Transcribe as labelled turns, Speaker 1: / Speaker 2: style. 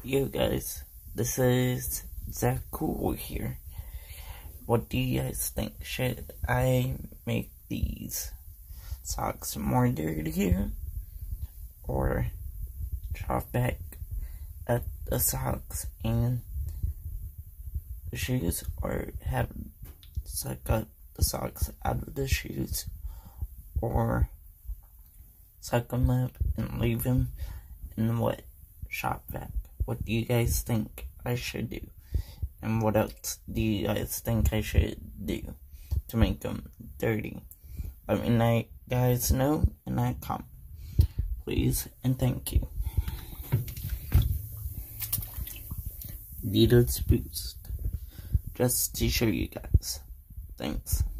Speaker 1: Yo guys, this is Zach Cool here. What do you guys think? Should I make these socks more dirtier? Or chop back at the socks and the shoes? Or have suck up the socks out of the shoes? Or suck them up and leave them in the wet shop vac? What do you guys think I should do? And what else do you guys think I should do to make them dirty? Let me guys know in that comment, please, and thank you. Details boost, just to show you guys. Thanks.